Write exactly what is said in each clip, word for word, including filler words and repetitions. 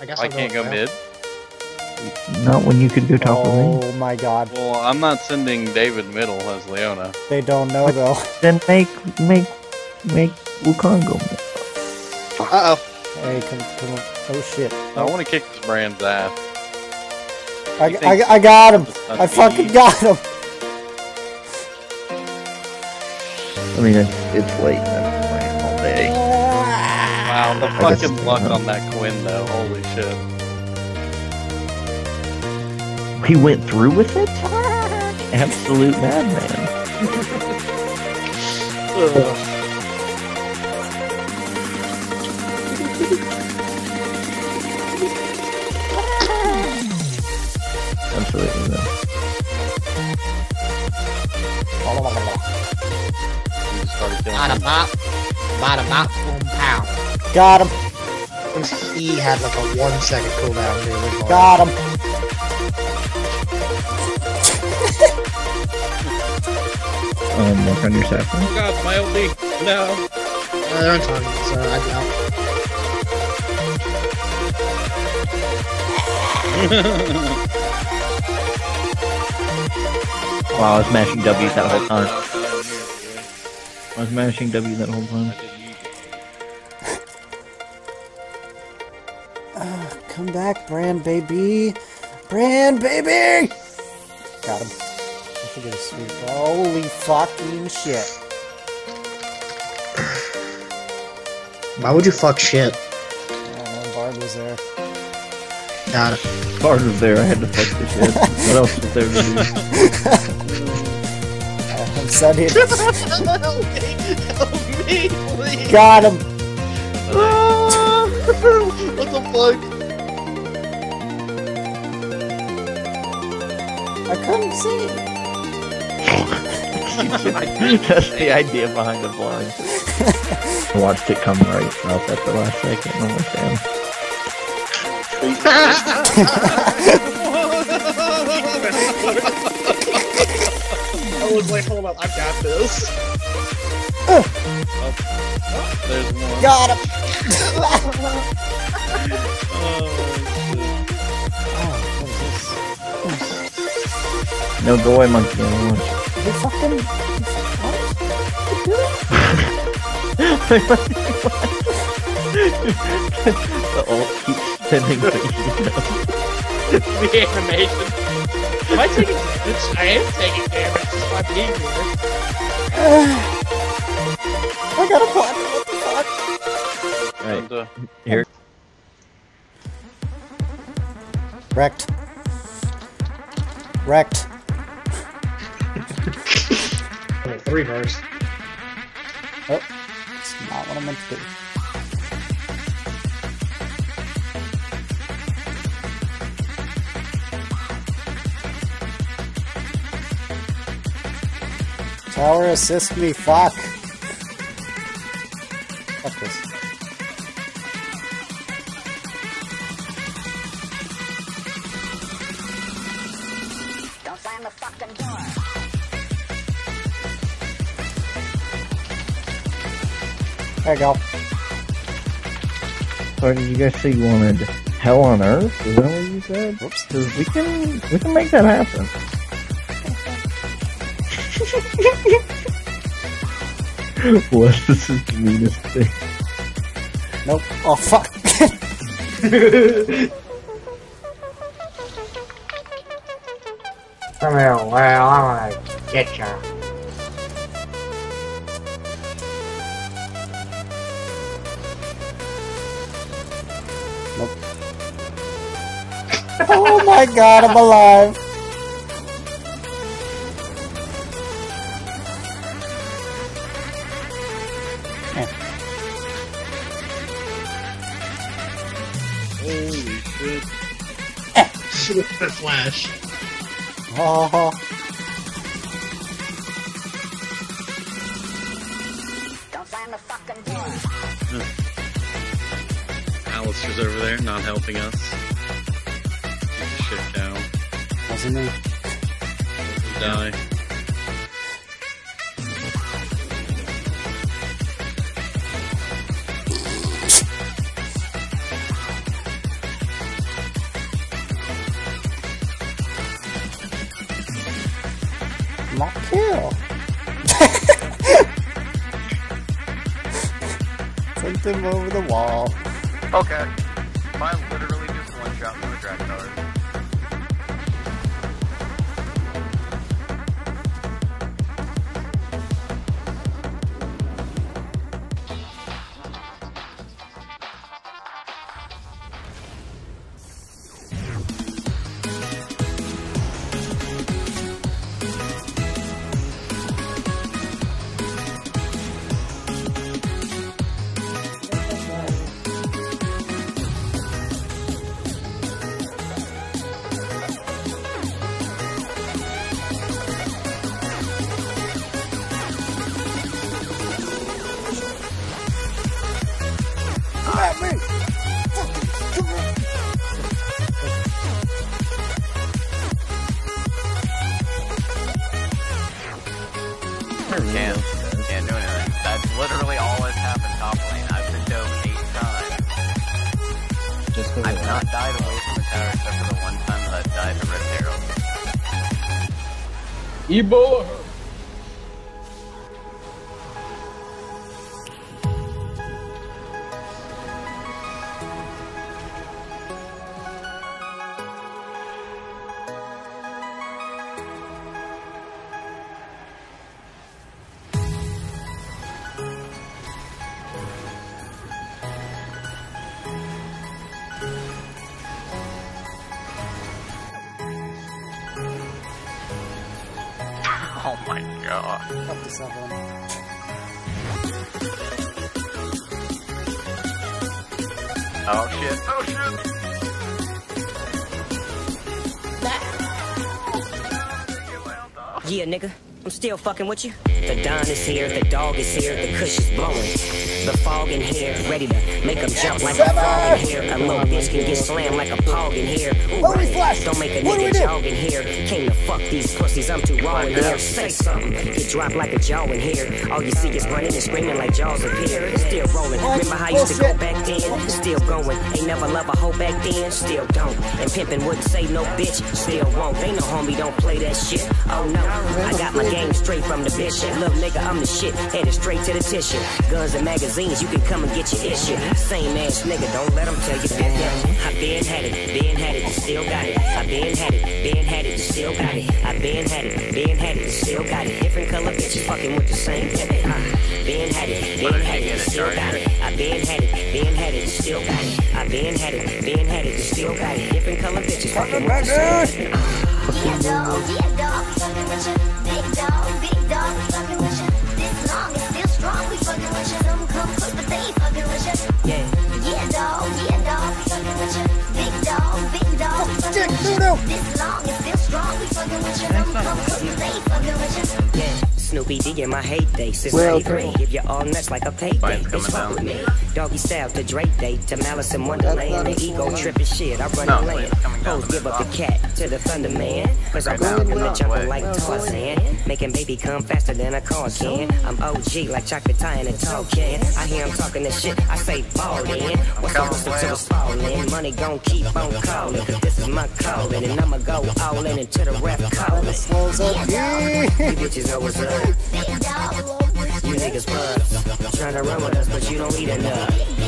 I guess I I'll can't go go mid. mid. Not when you could go top of me. Oh my god. Well, I'm not sending David middle as Leona. They don't know though. Then make make make Wukong go. Uh oh. Hey, come, come on. Oh shit. I want to kick this brand's ass. I, He I, thinks I got him. it's not I fucking easy. got him. I mean, it's, it's late. I've been playing all day. Wow, the I guess- fucking luck on that Quinn though. Holy shit. He went through with it? Absolute madman. Absolutely no. He just started killing Bada him. bop. Bada bop. Boom pow. Got him. He had like a one second cooldown. The original. Got him. Um, work on your saffron. Oh god, my ulti. No. Uh, they're on time, so I doubt. Wow, I was mashing W that whole time. I was mashing W that whole time. Uh, come back, Brand baby. Brand baby. Got him. I forget his sweet. Holy fucking shit. Why would you fuck shit? I don't know. Bard was there. Got it. Bard was there, I had to fuck the shit. What else was there to do? I'm sending. Help me! Help me, please! Got him. What the fuck? I couldn't see. That's the idea behind the blind. I watched it come right up at the last second. I'm like, damn. I was like, hold up, I've got this. Oh, there's one. Got him. Oh, Oh, what is this? No, go away, monkey. I don't want you. You fucking. The ult keeps spinning, but you know. The animation. Am I taking damage? I am taking damage just by being here. I got a button. What the fuck? Right, and, uh, here. Wrecked. Wrecked. Only three verse. Oh, it's not what I meant to do. Tower assist me, fuck. Fuck this. Don't slam the fucking door. There you go. Sorry, did you guys say you wanted hell on earth? Is that what you said? Whoops. 'Cause we can, we can make that happen. What? This is the meanest thing. Nope. Oh, fuck. Come here, well, I'm gonna get ya. Oh my god, I'm alive. holy shit. With the flash. Oh. Don't slam the fucking door. Alistair's over there, not helping us. Get the shit down. Wasn't me. We die. mock kill. Sent him over the wall. Okay. Mine literally just one shot from the drag card. Can't, can't do anything. That's literally all that's happened top lane. I've been dove eight times. Just for I've not died away from the tower except for the one time that I died to Red Herald. Ebola. Oh my god. Up to seven. Oh shit. Oh shit. Yeah, nigga, I'm still fucking with you. The Don is here, the dog is here, the kush is blowing. The fog in here, ready to make them jump like a frog in here. A little bitch can get slammed like a pog in here. Ooh, right. Don't make a nigga jog in here. Came to fuck these pussies, I'm too raw in here. Say something, get dropped like a jaw in here. All you see is running and screaming like jaws appear. Still rolling, remember how I used to go back then? Still going, ain't never love a hoe back then. Still don't, and pimpin' wouldn't say no bitch. Still won't, ain't no homie, don't play that shit. Oh no, I got my game straight from the bishop. Little nigga, I'm the shit, headed straight to the tissue. Guns and magazines, you can come and get your issue. Same ass nigga, don't let them tell you that. I been had it, been had it, you still got it. I been had it, been had it, you still got it. I been had it, been had it, you still got it. Different color bitches fucking with the same nigga. Uh, been had it, been had it, you still got it. I been had it, been had it, you still got it. I been had it, been had it, you still got it. Different color bitches fucking with the same nigga. Yeah, dog, yeah, dog, we fucking with you. Big dog, big dog, we fucking with you. This long is still strong, we fucking with you. Some come quick, but they ain't fucking with you. Yeah. Yeah, dog, yeah, dog, we fucking with you. Big dog, big dog, we fucking with you. This long is still strong, we fucking with you. Some come quick, but they ain't fucking with you. Yeah. Snoopy D in my heyday since Well, ninety-three. Give you all nuts like a payday. Mine's Bitch, coming fuck down. with me. Doggy style to Drake Day to Malice in Wonderland. The ego tripping shit. I run No, the land. it's coming down Hoes to give the up the bottom. cat to the Thunder Man. Cause I'm Right now. rocking the Way. jumping like Tarzan. Making baby come faster than a car can. I'm O G like chocolate tie in a tall can. I hear him talking this shit. I say ball in. What's up, what's up to the falling? Money gon' keep on calling. Cause this is my calling. And I'ma go all in until the ref calling. Slows up. Yeah. You bitches know what's up. You niggas buzz, tryna run with us, but you don't eat enough.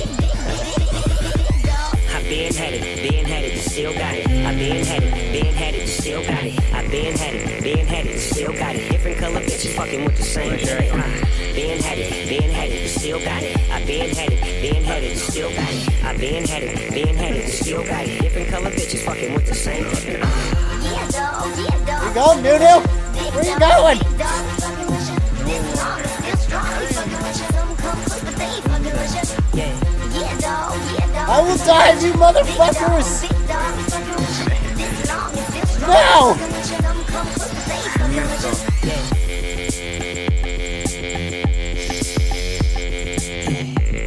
I been had it, been had it, you still got it. I been had it, been had it, you still got it. I been had it, been had it, you still got it. Different color bitches fucking with the same thing. Uh, been had it, been had it, you still got it. I been had it, been had it, you still got it. I been had it, been had it, you still got it. Different color bitches fucking with the same thing. Uh, Yeah, dog, yeah, dog. Where you going, Noodle? Where you going? Big dog, we fucking with you. This long is still strong, we fucking with you. Some come quick, but they ain't fucking with you. yeah. Yeah, dog, yeah, dog. I will dive, you motherfuckers! Big dog, we fucking with you. This long is still strong, No! we fucking with you. Some come quick, but they ain't fucking with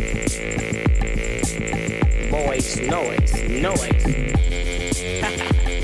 you. Boys, noise, noise.